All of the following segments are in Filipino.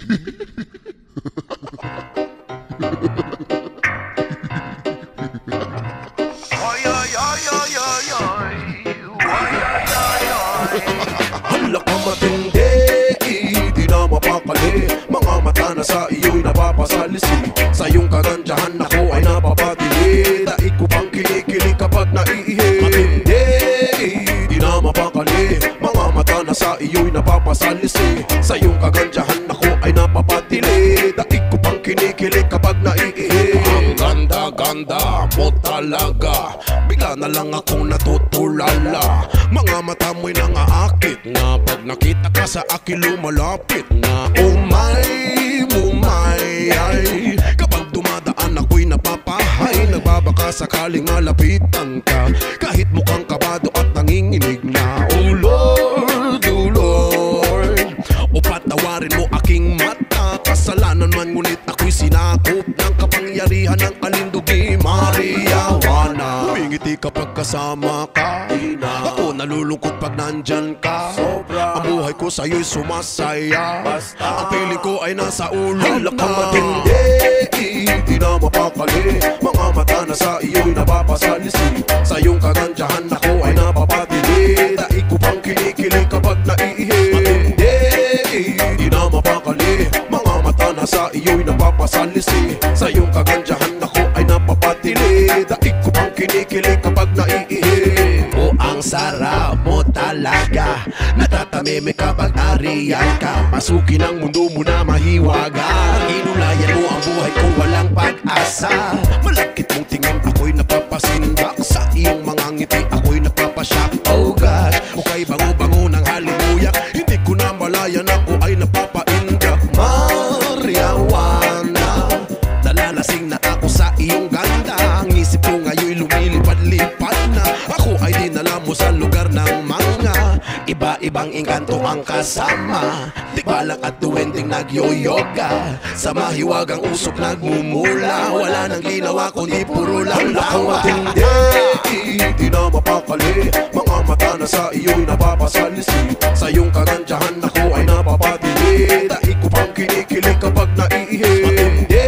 Hala ka matindi, di na mapakali. Mga mata na sa iyo'y napapasalisi. Sa iyong kagandyahan ako ay napapatili. Daig ko pang kinikili kapag naiihi. Matindi, di na mapakali. Mga mata na sa iyo'y napapasalisi. Sa iyong kagandyahan ako ay napapatili. Daig ko pang kinikili kapag naiihi. Ang ganda-ganda mo talaga, bigla na lang akong natutulala. Mga mata mo'y nangaakit nga, pag nakita ka sa akin lumalapit nga. Oh my, ay, kapag dumadaan ako'y napapahay. Nagbabaka sakaling malapitan ka, kahit mukhang kabado at nanginginig na. Oh Lord, o patawarin mo aking mata. Kasalanan man ngunit ako'y sinakop ng kapangyarihan ng alindugi Maria Juana. Humingiti kapag kasama ka, ako nalulungkot pag nandyan ka. Ang buhay ko sa'yo'y sumasaya, ang piling ko ay nasa ulo. Hala ka matindi, di na mapakali. Mga mata na sa iyo'y napapasalisi. Sa iyong kagandyahan ako ay napapatili. Daig ko pang kinikili kapag naiihi. Matindi, di na mapakali. Mga mata na sa iyo'y napapasalisi. Sa iyong kagandyahan ako ay napapatili. Daig ko pang kinikili kapag naiihi. O ang sarap mo talaga, natatameme kapag nariyan ka. Pasukin ang mundo mo na mahiwaga. Inulayan mo ang buhay ko walang pag-asa. Malagkit mong tingin ako'y napapasindak. Sa iyong mga ngiti ako'y napapasyak. Oh gosh, okay bango-bango ng halimuyak. Hindi ko na malayan ako ay napapaindak. Maria Juana, nalalasing na ako sa iyong ganda. Ang isip ko ngayon'y lumilipad-lipad na. Ako ay dinala mo sa lugar ng mga iba-ibang engkanto ang kasama. Tikbalang at duwending nagyoyoga, sa mahiwagang usok nagmumula. Wala nang ginawa kundi puro lang lawa. Matindi, di na mapakali. Mga mata na sa iyo'y napapasalisi. Sa iyong kagandyahan ako ay napapatili. Daig ko pang kinikili kapag naiihi. Matindi,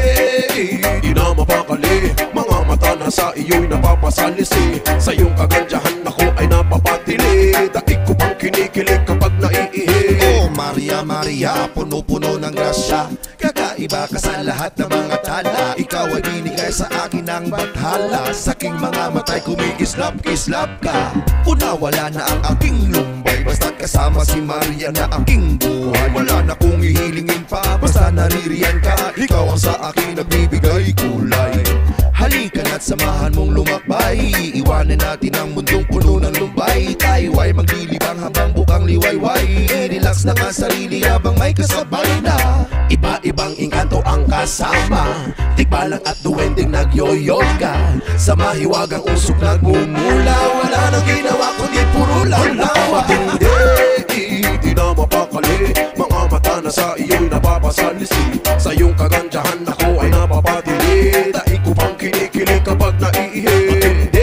di na mapakali. Mga mata na sa iyo'y napapasalisi. Sa iyong kagandyahan ako ay napapatili. Daig ko pang kinikilig kapag naiihi. Oh Maria, Maria, puno-puno ng grasya. Kakaiba ka sa lahat ng mga tala. Ikaw ay binigay sa akin ng bathala. Sa aking mga matay kumikislap-kislap ka. Wala na ang aking lumbay, basta't kasama si Maria na aking buhay. Wala na kong ihilingin pa, basta naririyan ka. Ikaw ang sa akin nagbibigay kulay. Halika na't samahan mong lumakbay. Iiwanan natin ang mundong puno ng lumbay. Tayo ay maglilibang habang bukang liwayway. I-relax na ang sarili habang may kasabay na iba-ibang engkanto ang kasama. Tikbalang at duwending nagyoyoga, sa mahiwagang usok nagmumula. Wala nang ginawa kundi puro lang lawa. Matindi, di na mapakali. Mga mata na sa iyo'y napapasalisi. Sa iyong kagandyahan ako ay napapatili. Daig ko pang kinikili kapag naiihi. Matindi,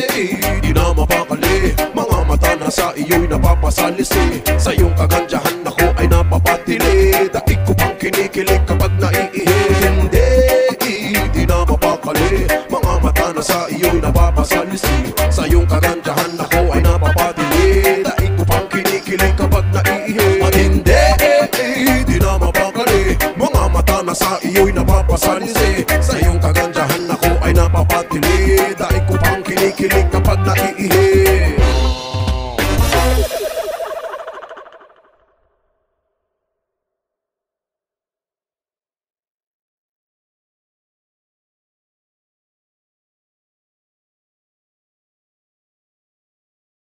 di na mapakali. Mga mata na sa iyo'y napapasalisi. Sa iyong kagandyahan ako ay napapatili. Daig ko pang kinikili kapag naiihi. Hindi, di na mapakali. Mga mata na sa iyo'y napapasalisi. Sa iyong kagandyahan ako ay napapatili. Daig ko pang kinikili kapag naiihi. Matindi, di na mapakali. Mga mata na sa iyo'y napapasalisi. Sa iyong kagandyahan ako ay napapatili. Daig ko pang kinikilig kapag naiihi.